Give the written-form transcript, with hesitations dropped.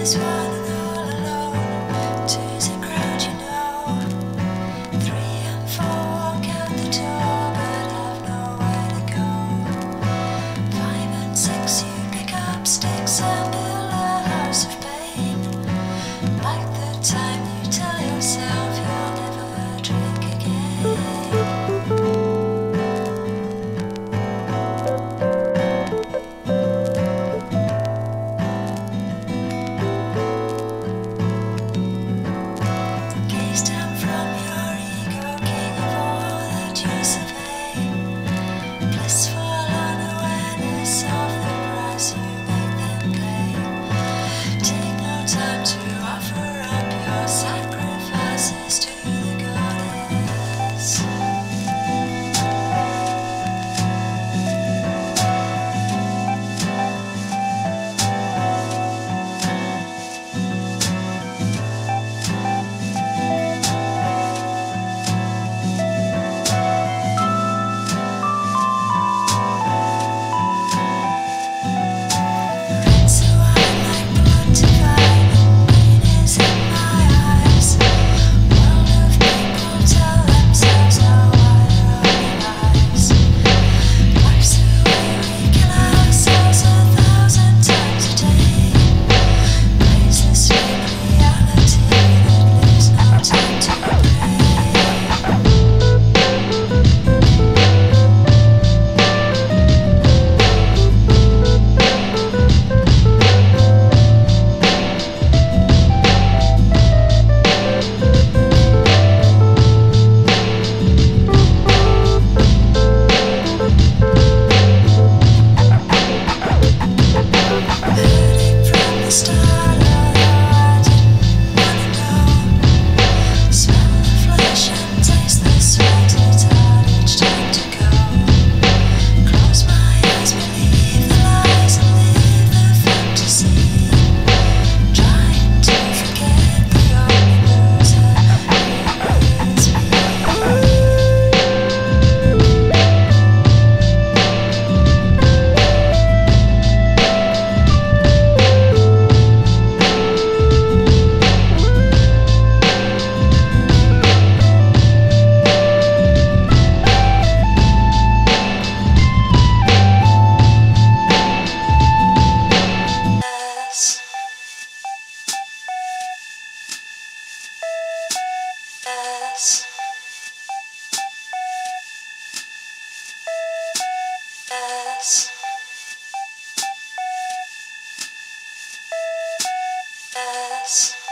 this one and all alone. Two's a crowd, you know. 3 and 4 walk out the door, but have nowhere to go. 5 and 6 you pick up sticks and build a house of pain. Like the time you tell yourself you'll never drink again. Gaze down from your ego, king of all that you survey. Blissful unawareness of the price you make them pay. Take no time to offer up your sacrifices to the goddess. So I like blood divine, green is in my eyes. World of people tell themselves how wide are their eyes. Life's the way we kill ourselves 1,000 times a day. Praise the sweet reality that leaves no time to pray. Heard it from the start, although I didn't wanna know. Smell the flesh and taste the sweat, it's hard each time to go. Close my eyes, believe the lies and live the fantasy. Trying to forget the only loser who is me. Yes. Yes. Yes.